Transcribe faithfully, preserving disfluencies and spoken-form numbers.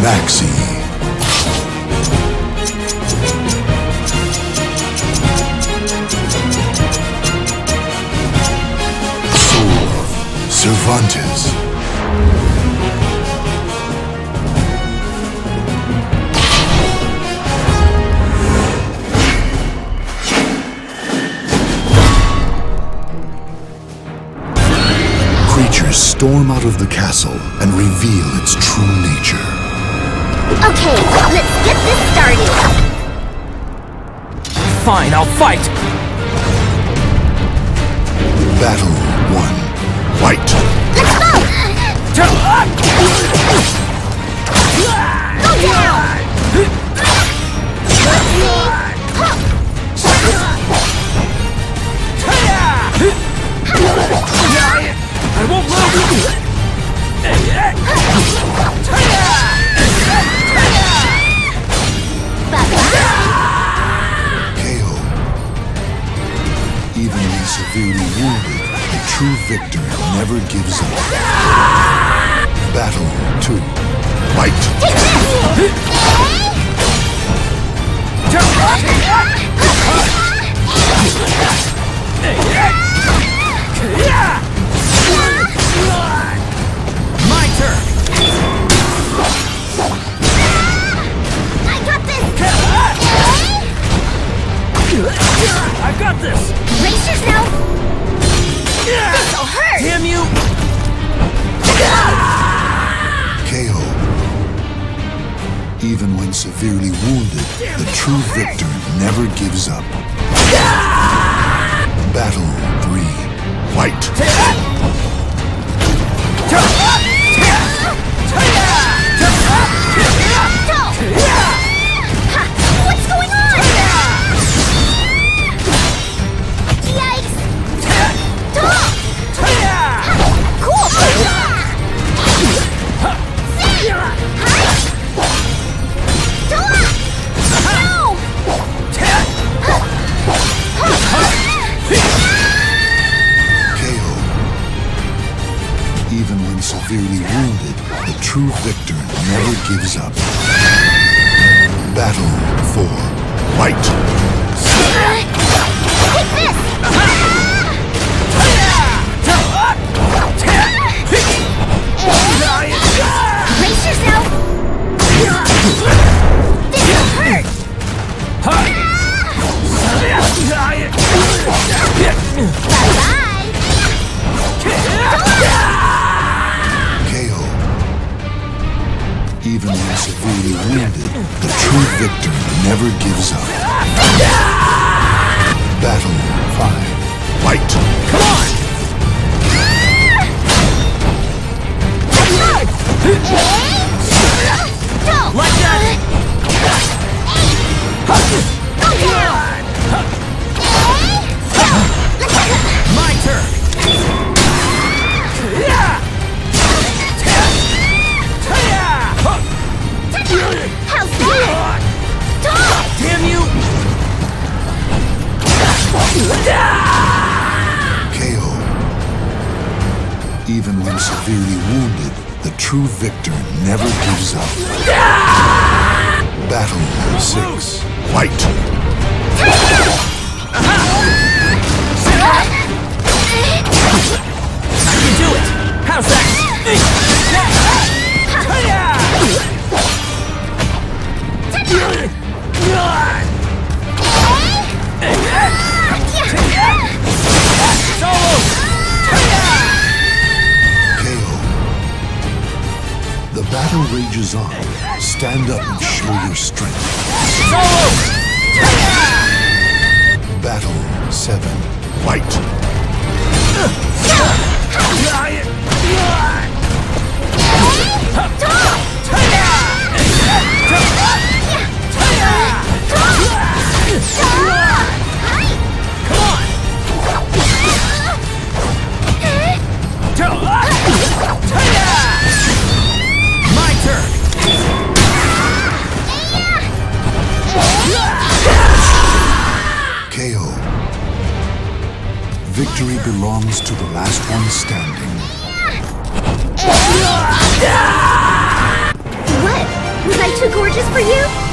Maxi. Cervantes. Creatures storm out of the castle and reveal its true nature. Okay, let's get this started. Fine, I'll fight. Battle one. Fight! Let's go! Go down! I won't lose! K O. Even when severely wounded, the true victor never gives up. Battle two. Fight! My turn! I got this! I've got this! Brace yourself! This'll hurt! Damn you! K O. Even when severely wounded, the true victor never gives up. Battle three. Fight! What's going on? Yikes! Cool! K O. Even when severely wounded, the true victor never gives up. Battle four. Fight! Take this! Brace yourself! This'll hurt! Bye-bye! K O. Even when severely wounded, the true victor never gives up. Battle five. Fight! Come on! Like that! My turn! How's that? Damn you! K O. Even when severely wounded, the true victor never gives up. Battle six. Fight! I can do it! How's that? It's all over! K O. The battle rages on. Stand up and show your strength. It's all over! Battle seven. Fight! My turn! K O. Victory belongs to the last one standing. What? for you?